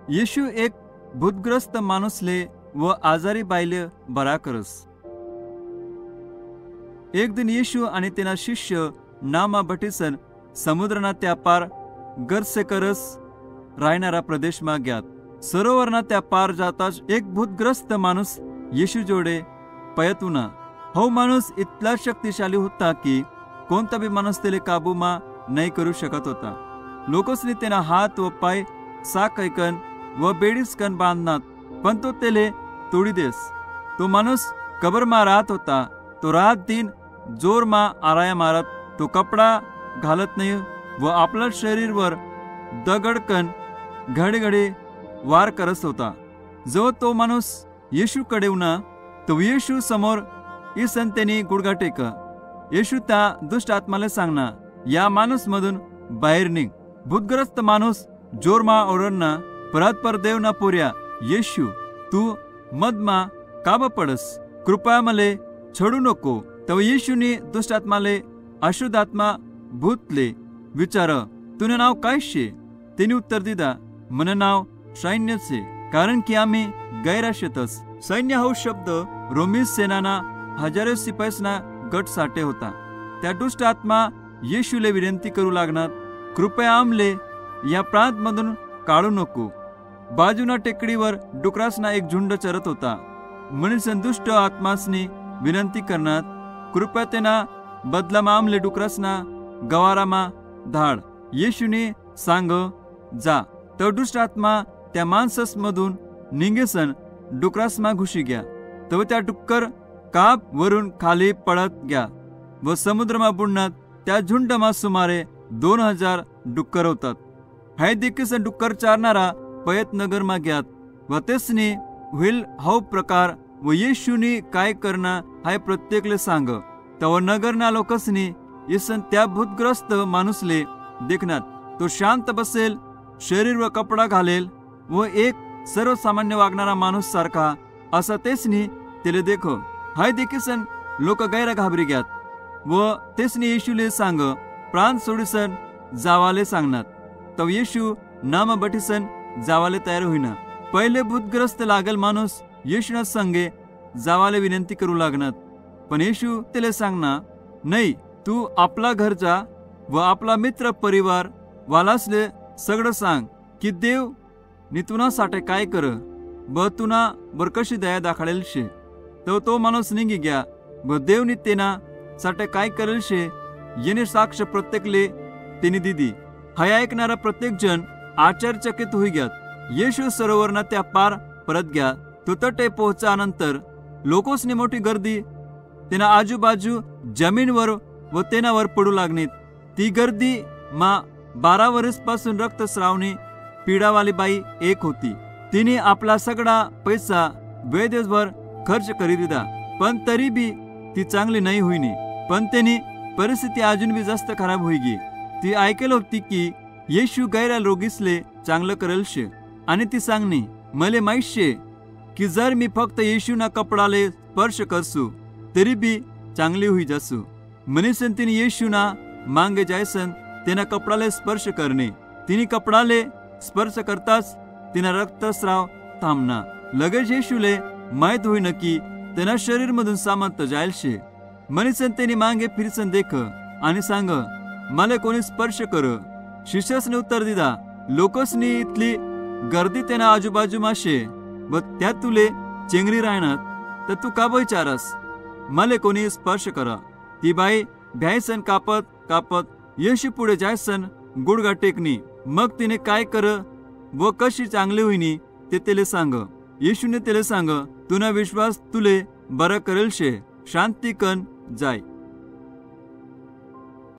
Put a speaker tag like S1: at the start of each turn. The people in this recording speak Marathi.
S1: येशू एक भूतग्रस्त माणूसले व आजारी बायले बरा करस. एक दिन येशू आणि तेना शिष्य नामा बटीसन समुद्रना त्या पार गरसेकरस राहणारा प्रदेशमा ग्यात. सरोवरना त्या पार जाताच एक भूतग्रस्त माणूस येशू जोडे पयतुना. हो माणूस इतला शक्तिशाली होता की कोणता भी माणूस त्याला काबूमा नाही करू शकत होता. लोकसनी तेना हात व पाय साकैकन व बेडीसकन बांधनात, पण तो त्याले तोडी देस. तो माणूस कबरमा राहत होता. तो रात दिन जोरमा आराया मारत, तो कपडा घालत नाही व आपल्या शरीरवर दगडकन घडी घडी वार करत होता. जो तो माणूस येशूकडे उना, तो येशू समोर इसन त्यांनी गुडघा टेक. येशू त्या दुष्ट आत्माला सांगना, या माणूस मधून बाहेर निघ. भूतग्रस्त माणूस जोरमा ओरडना, परत देवना पोर्या, येशू तू मधमा काब पडस, कृपया मले छडू नको. तव येशूनी दुष्ट आत्माले अशुद्ध आत्मा भूतले विचार, तुने नाव काय शे? तेनी उत्तर दिदा, मन नाव सैन्य से, कारण की आम्ही गैराशेतस. सैन्य हा शब्द रोमी सेनाना हजारो सिपाईसना गट साठे होता. त्या दुष्ट आत्मा येशूले विनंती करू लागणार, कृपया आमले या प्रांत मधून काढू नको. बाजूना टेकडीवर डुकरासना एक झुंड चरत होता. म्हणून दुष्ट आत्मासनी विनंती करणार, कृपया तेना बदलामा आमले डुकरासना गवारामा धाड. येशूने सांग जा. तो दुष्ट आत्मा त्या माणसास मधून निघेसन डुकरासमा घुशी गया. तव त्या डुक्कर काप वरून खाली पडत गया व समुद्रमा बुडण्यात त्या झुंडमा सुमारे 2000 डुक्कर होतात. हाय देखील डुक्कर चारणारा पयत नगरमा ग्यात व तेसनी होईल हो प्रकार व येशूनी काय करना हाय प्रत्येकले सांग. तव नगरना लोकसनी इसन त्या भूतग्रस्त माणूसले देखनात. तो शांत बसेल, शरीर व कपडा घालेल व एक सर्वसामान्य वागणारा माणूस सारखा असा तेसनी त्याला देखो. हाय देखील लोक गैर घाबरी ग्यात व तेसनी येशूले सांग प्राण सोडीसन जावाले सांगणार. तव येशू नाम बटीसन जावाले तयार होईना. पहिले भूतग्रस्त लागल माणूस येशूना संगे जावाले विनंती करू लागणार. पण येशू त्याला सांगना, नाही, तू आपला घर जा व आपला मित्र परिवार वालासले सगळं सांग की देव नितुनासाठी काय कर व तुना बर कशी दया दाखडेल शे. तो माणूस निघी गया व देवनी तेना साठी काय करेल शे येणे साक्ष प्रत्येकले त्यांनी दिदी. हाय ऐकणारा प्रत्येक जण आश्चर्यचकित होई ग्यात. येशू सरोवरना त्या पार परत गया. तो तटे पोहोचानंतर लोकोसनी मोठी गर्दी तेना आजूबाजू जमीनवर व तेनावर पडू लागलीत. ती गर्दी मा 12 वर्षापासून रक्तस्रावनी पीडावाली बाई एक होती. तिने आपला सगळा पैसा वैद्यवर खर्च करी दिला, पण तरी बी ती चांगली नाही होईनी. पण त्यांनी परिस्थिती अजून बी जास्त खराब होईगी. ती ऐकेल होती की येशू गैर रोगीसले चांगलं करेल शे आणि ती सांगणी, मले माहित शे की जर मी फक्त येशूना कपडाले स्पर्श करसू तरी बी चांगली होई जासू. मनीसन तिने येशूना मांगे जायसन तेना कपडाले स्पर्श करणे. तिने कपडाले स्पर्श करताच तिना रक्तस्राव थांबना. लगेच येशूले माहित होईन की तेना शरीर मधून सामंत जायल शे. मनीसन तेनी मांगे फिरसन देख आणि सांग, मला कोणी स्पर्श कर. शिष्यसने उत्तर दिदा, लोकसनी इथली गर्दी तेना आजूबाजूमा शे व त्या तुले चेंगरी राहणार, तर तू का विचारस मला कोणी स्पर्श करा. ती बाई भ्यायसन कापत कापत येशू पुढे जायसन गुडघा टेकनी. मग तिने काय कर व कशी चांगली होईनी ते त्याला सांग. येशूने त्याला सांग, तुना विश्वास तुले बरं करेल शे, शांती कन जाय.